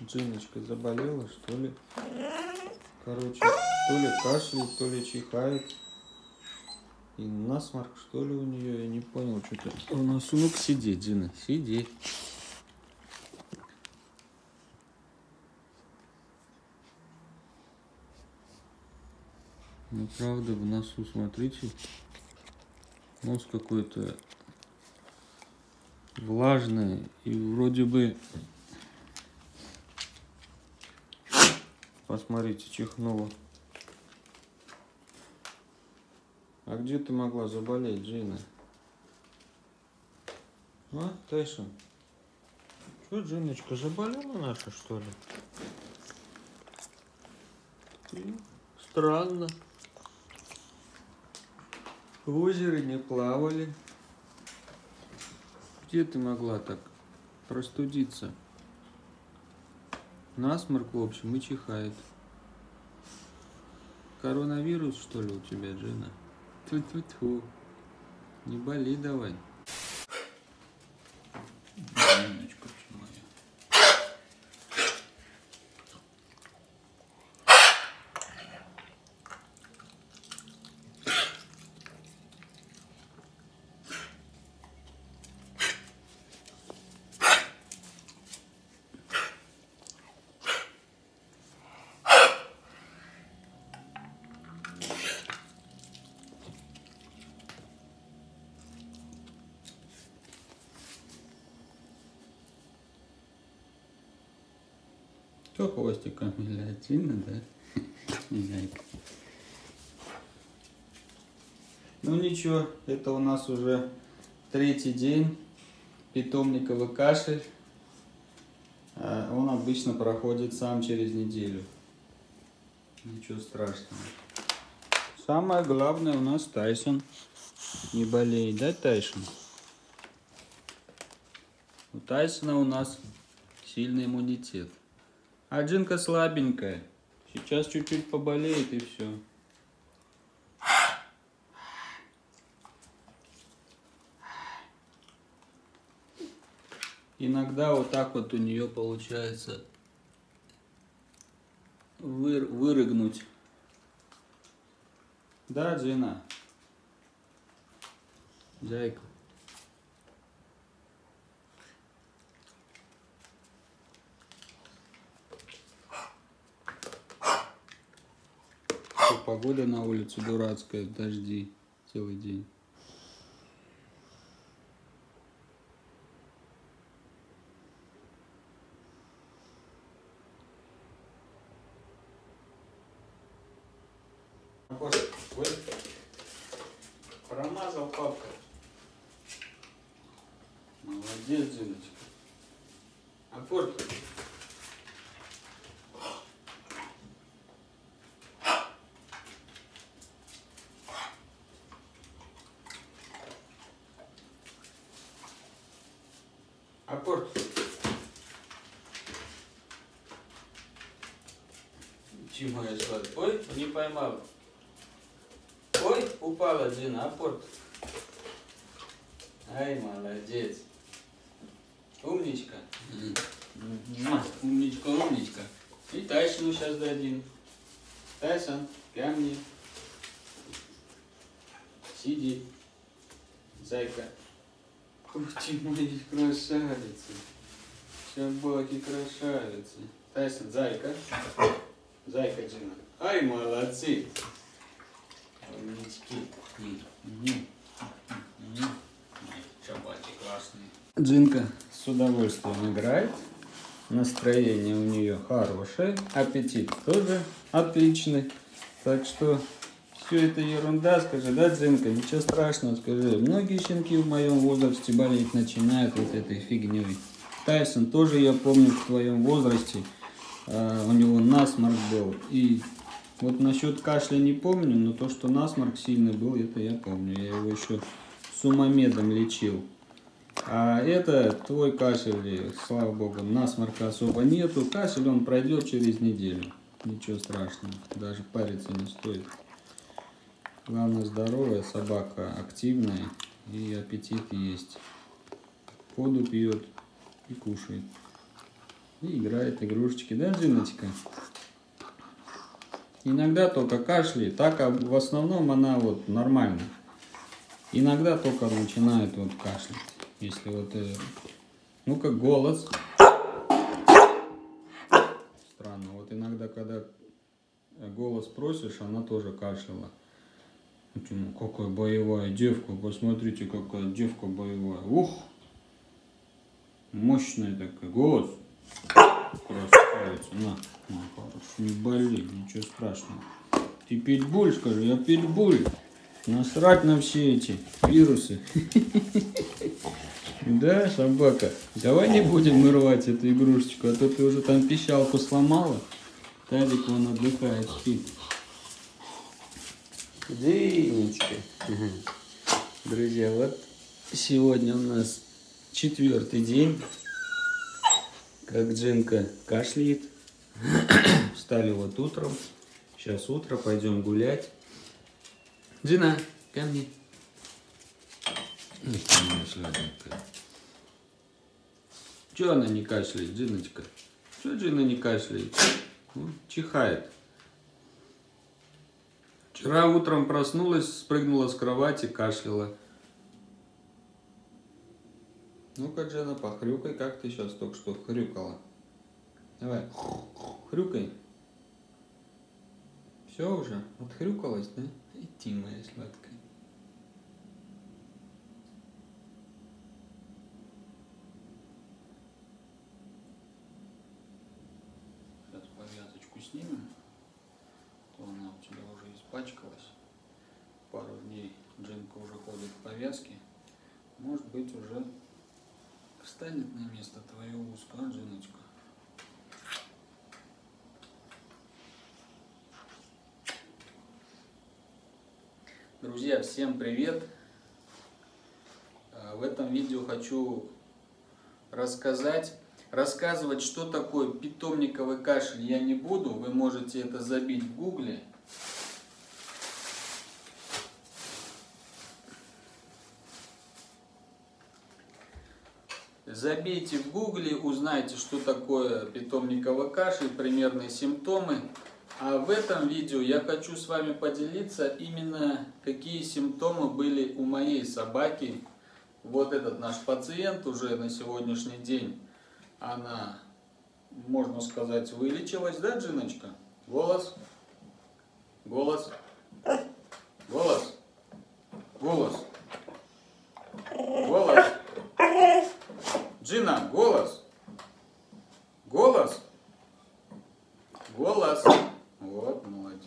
Джиночка заболела, что ли? Короче, то ли кашляет, то ли чихает. И насморк, что ли, у нее, я не понял, что-то. У нас, ну-ка, сидеть, Джина, сидеть. Ну, правда, в носу, смотрите, нос какой-то влажный и вроде бы, посмотрите, чихнула. А где ты могла заболеть, Джина? А, Тайсон? Что, Джиночка, заболела наша, что ли? Странно. В озере не плавали. Где ты могла так простудиться? Насморк, в общем, и чихает. Коронавирус, что ли, у тебя, Джина? Тьфу-тьфу-тьфу. Не боли давай. Джиночка моя. Что хвостиком виляет? Сильно, да? Зайка. Ну ничего, это у нас уже 3-й день. Питомниковый кашель. Он обычно проходит сам через неделю. Ничего страшного. Самое главное у нас Тайсон не болеет, да, Тайсон? У Тайсона у нас сильный иммунитет. А Джинка слабенькая. Сейчас чуть-чуть поболеет и все. Иногда вот так вот у нее получается вырыгнуть. Да, Джина? Зайка. Погода на улице дурацкая, дожди целый день. Ой, промазал папка. Молодец, Джиночка. Апорт. Апорт. Чего я шла? Ой, не поймал. Ой, упала, Джина, апорт. Ай, молодец. Умничка. Умничка, умничка. И Тайсону сейчас дадим. Тайсон, ко мне. Сиди. Зайка. Ух ты, мои красавицы. Собаки-красавицы. Тайсон, зайка. Зайка, Джина. Ай, молодцы. Умнички. Собаки классные. Джинка с удовольствием играет. Настроение у нее хорошее. Аппетит тоже отличный. Так что все это ерунда, скажи, да, Джинка? Ничего страшного, скажи. Многие щенки в моем возрасте болеть начинают вот этой фигней. Тайсон тоже, я помню, в твоем возрасте у него насморк был. И вот насчет кашля не помню, но то, что насморк сильный был, это я помню. Я его еще сумомедом лечил. А это твой кашель, слава богу, насморка особо нету. Кашель он пройдет через неделю. Ничего страшного, даже париться не стоит. Главное, здоровая собака, активная и аппетит есть. Воду пьет и кушает. И играет игрушечки, да, Джиночка? Иногда только кашляет, так а в основном она вот нормально. Иногда только начинает вот кашлять. Если вот, ну как голос. Странно, вот иногда, когда голос просишь, она тоже кашляла. Ну, какая боевая девка, посмотрите, какая девка боевая. Ух! Мощная такая, голос. Красавица, на, хорошо, не болей, ничего страшного. Ты питбуль, скажи, я питбуль. Насрать на все эти вирусы. Да, собака, давай не будем рвать эту игрушечку, а то ты уже там пищалку сломала. Тазик вон отдыхает, спит. Динечка. Друзья, вот сегодня у нас 4-й день, как Джинка кашляет. Встали вот утром. Сейчас утро, пойдем гулять. Джина, ко мне. Чего она не кашляет, Джиночка? Чего Джина не кашляет? Чихает. Вчера утром проснулась, спрыгнула с кровати, кашляла. Ну-ка, Джина, похрюкай, как ты сейчас только что хрюкала. Давай, хрюкай. Все уже? Отхрюкалась, да? Иди, моя сладкая. Сейчас повязочку снимем. То она у тебя уже испачкалась. Пару дней Джинка уже ходит в повязке. Может быть, уже встанет на место твое узко, а, Джиночка? Друзья, всем привет! В этом видео хочу рассказывать, что такое питомниковый кашель я не буду. Вы можете это забить в гугле. Забейте в гугле, узнайте, что такое питомниковый кашель, примерные симптомы. А в этом видео я хочу с вами поделиться именно, какие симптомы были у моей собаки. Вот этот наш пациент уже на сегодняшний день, она, можно сказать, вылечилась, да, Джиночка? Голос, голос, голос, голос, голос. Джина, голос, голос, голос. Вот, молодец.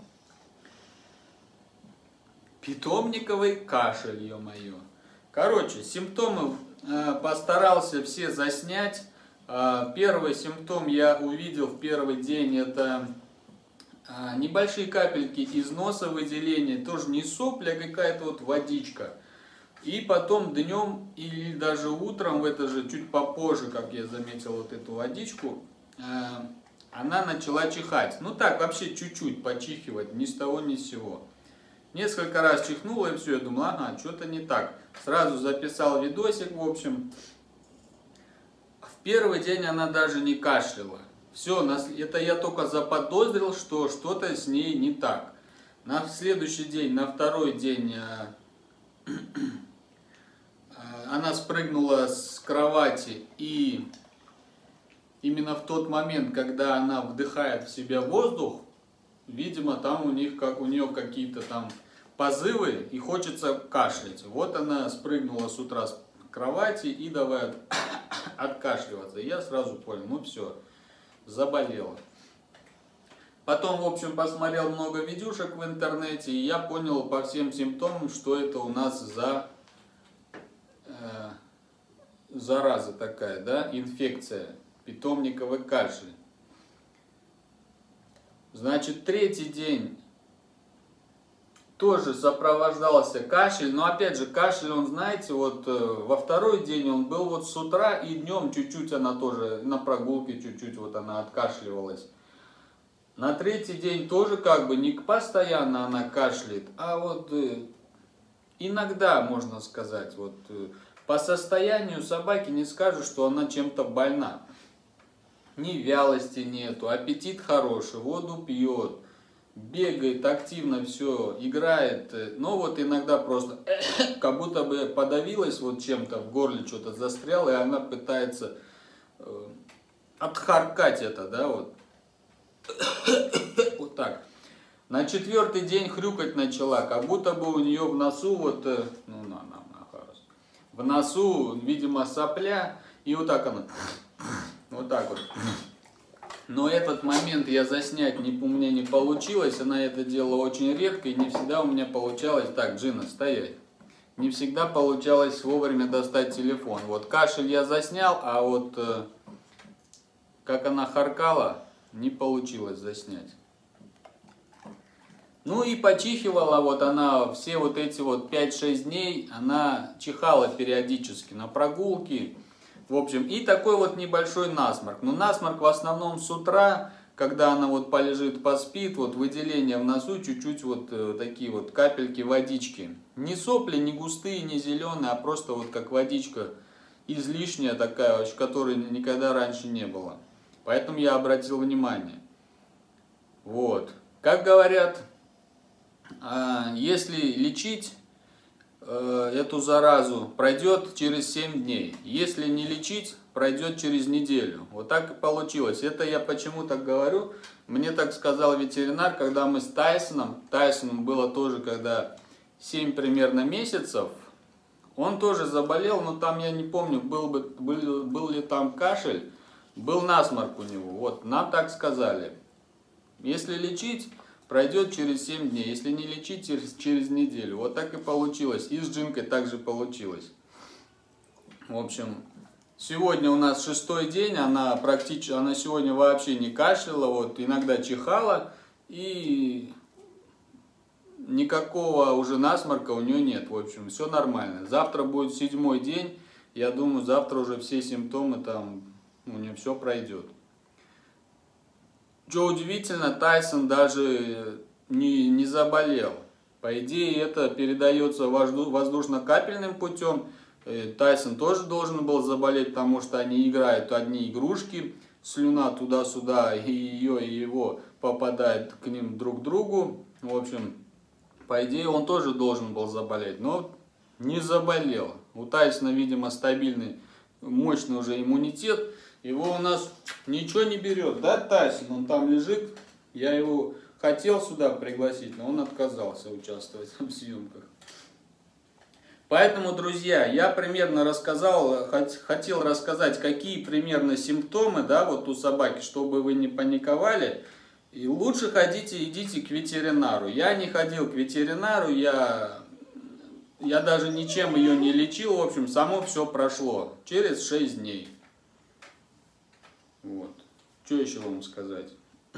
Питомниковый кашель, ё-моё. Короче, симптомы постарался все заснять. Первый симптом я увидел в первый день, это небольшие капельки из носа выделения, тоже не сопли, а какая-то вот водичка. И потом днем или даже утром, в это же чуть попозже, как я заметил вот эту водичку, она начала чихать. Ну так, вообще чуть-чуть почихивать, ни с того ни с сего. Несколько раз чихнула и все, я думал, ага, что-то не так. Сразу записал видосик, в общем. В первый день она даже не кашляла. Все, это я только заподозрил, что что-то с ней не так. На следующий день, на второй день, она спрыгнула с кровати, и именно в тот момент, когда она вдыхает в себя воздух, видимо, там у нее какие-то там позывы и хочется кашлять. Вот она спрыгнула с утра с кровати и давай откашливаться. И я сразу понял, ну все, заболела. Потом, в общем, посмотрел много видюшек в интернете, и я понял по всем симптомам, что это у нас за зараза такая, да, инфекция, питомниковый кашель. Значит, третий день тоже сопровождался кашель, но опять же кашель, он, знаете, вот во второй день он был вот с утра, и днем чуть-чуть она тоже на прогулке чуть-чуть вот она откашливалась. На третий день тоже как бы не постоянно она кашляет, а вот иногда, можно сказать, вот по состоянию собаки не скажу, что она чем-то больна. ни вялости нету, аппетит хороший, воду пьет, бегает активно, все, играет. Но вот иногда просто как будто бы подавилась вот чем-то, в горле что-то застряло, и она пытается отхаркать это, да, вот. Вот так. На 4-й день хрюкать начала, как будто бы у нее в носу вот, в носу, видимо, сопля, и вот так она, вот так вот. Но этот момент я заснять у меня не получилось, она это делала очень редко, и не всегда у меня получалось, так, Джина, стоять. Не всегда получалось вовремя достать телефон. Вот кашель я заснял, а вот как она харкала, не получилось заснять. Ну и почихивала, вот она все вот эти вот 5-6 дней, она чихала периодически на прогулке. В общем, и такой вот небольшой насморк. Но насморк в основном с утра, когда она вот полежит, поспит, вот выделения в носу, чуть-чуть вот такие вот капельки водички. Не сопли, не густые, не зеленые, а просто вот как водичка излишняя такая, которой никогда раньше не было. Поэтому я обратил внимание. Вот. Как говорят, если лечить эту заразу, пройдет через 7 дней. Если не лечить, пройдет через неделю. Вот так и получилось. Это я почему так говорю? Мне так сказал ветеринар, когда мы с Тайсоном. Тайсону было тоже, когда 7 примерно месяцев. Он тоже заболел, но там я не помню, был ли там кашель. Был насморк у него. Вот, нам так сказали. Если лечить, пройдет через 7 дней. Если не лечить, через неделю. Вот так и получилось. И с Джинкой также получилось. В общем, сегодня у нас 6-й день. Она сегодня вообще не кашляла. Вот, иногда чихала. И никакого уже насморка у нее нет. В общем, все нормально. Завтра будет 7-й день. Я думаю, завтра уже все симптомы там у нее все пройдет. Что удивительно, Тайсон даже не заболел. По идее, это передается воздушно-капельным путем. Тайсон тоже должен был заболеть, потому что они играют одни игрушки. Слюна туда-сюда, и ее, и его попадает к ним друг к другу. В общем, по идее, он тоже должен был заболеть, но не заболел. У Тайсона, видимо, стабильный, мощный уже иммунитет. Его у нас ничего не берет, да, Тайсон? Он там лежит. Я его хотел сюда пригласить, но он отказался участвовать в съемках. Поэтому, друзья, я примерно хотел рассказать, какие примерно симптомы, да, вот у собаки, чтобы вы не паниковали. И лучше идите к ветеринару. Я не ходил к ветеринару, я даже ничем ее не лечил. В общем, само все прошло через 6 дней. Вот. Что еще вам сказать?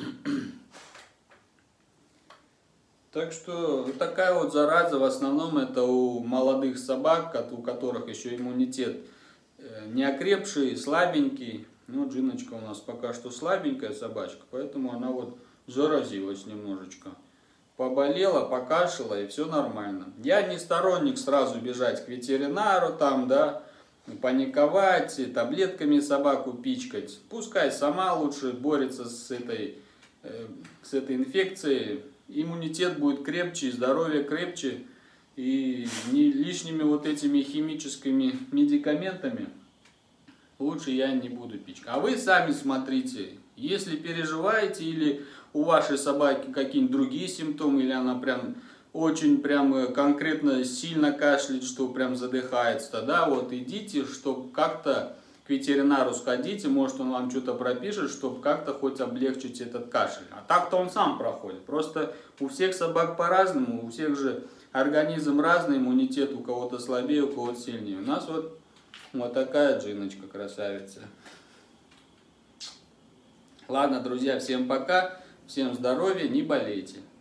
Так что такая вот зараза, в основном это у молодых собак, у которых еще иммунитет не окрепший, слабенький. Ну, Джиночка у нас пока что слабенькая собачка, поэтому она вот заразилась немножечко. Поболела, покашляла, и все нормально. Я не сторонник сразу бежать к ветеринару, там, да, паниковать, таблетками собаку пичкать. Пускай сама лучше борется с этой инфекцией. Иммунитет будет крепче, здоровье крепче. И не лишними вот этими химическими медикаментами лучше я не буду пичкать. А вы сами смотрите. Если переживаете или у вашей собаки какие-нибудь другие симптомы, или она прям очень конкретно сильно кашляет, что прям задыхается, тогда вот идите, чтобы как-то к ветеринару сходите, может он вам что-то пропишет, чтобы как-то хоть облегчить этот кашель. А так-то он сам проходит. Просто у всех собак по-разному, у всех же организм разный, иммунитет у кого-то слабее, у кого-то сильнее. У нас вот такая Джиночка, красавица. Ладно, друзья, всем пока, всем здоровья, не болейте.